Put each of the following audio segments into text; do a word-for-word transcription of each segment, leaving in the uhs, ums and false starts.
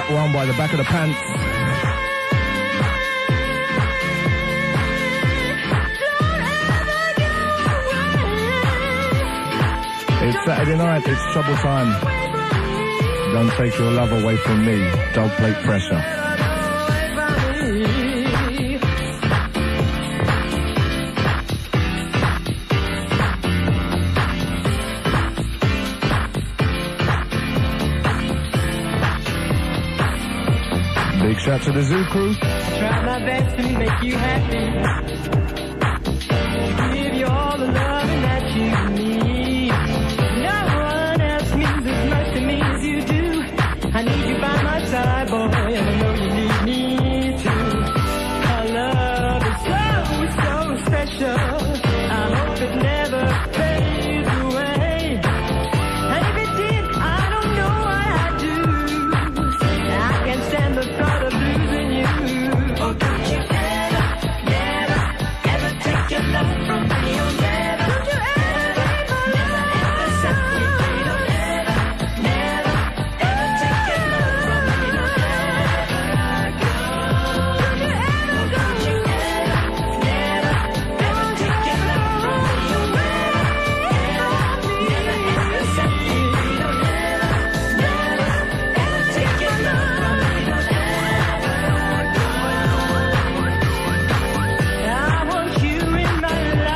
that one by the back of the pants. It's Saturday night, it's trouble time. Don't take your love away from me. Dog plate pressure. Big shout to the Zoo crew. Try my best to make you happy. Give you all the loving that you need. No one else means as much to me as you do. I need you by my side, boy, and I know you need me too. Our love is so, so special. I hope it never fades away. And if it did, I don't know what I'd do. I can't stand the thought of losing you. Oh, don't you ever, never, ever take your love from me. Oh, never, don't you ever, never, ever set me free. Don't ever, never, ever take your love from me. Don't ever go. Don't you ever go. Don't you ever, never, ever take your love from me. Oh, never, never, never, ever set me free. Don't ever, never, ever take your love from me. Don't ever go. I want you in my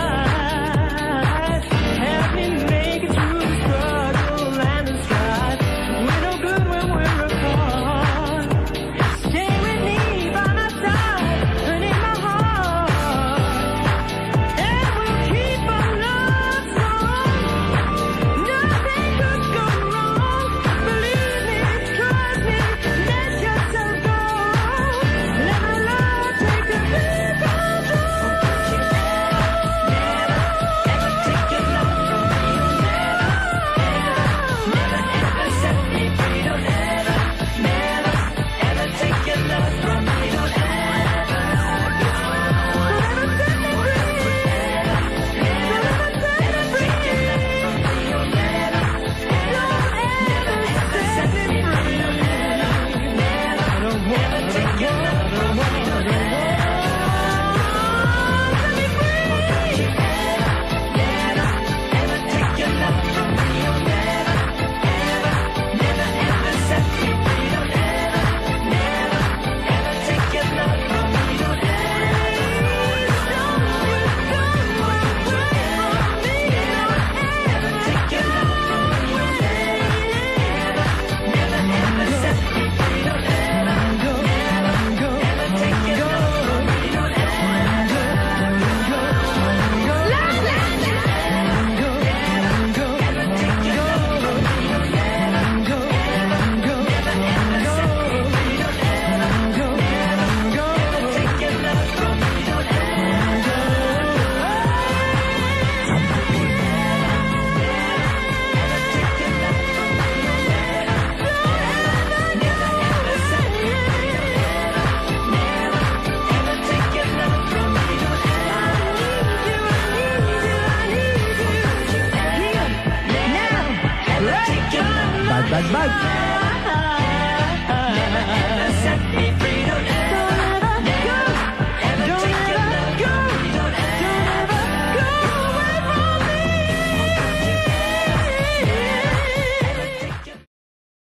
life. Help me make it through the struggle and the strife. We're no good when we're apart. Stay with me by my side and in my heart. And we'll keep our love strong. Nothing could go wrong. Believe me, trust me, let yourself go. Let my love take the lead control. Never, ever take your love from me. Never, ever, never, ever set me free. Don't ever, never, ever take your love from me. Don't ever go. Never set me free. Never, never, ever take your love from me. Don't ever, ever, never, ever set me free. Never, never take your love from me. Don't ever set me free. Never, ever take your love from me. Don't ever, ever, never, ever set me free. Don't ever, never, ever take your love from me. Don't ever. Bad, bad, bad. Set me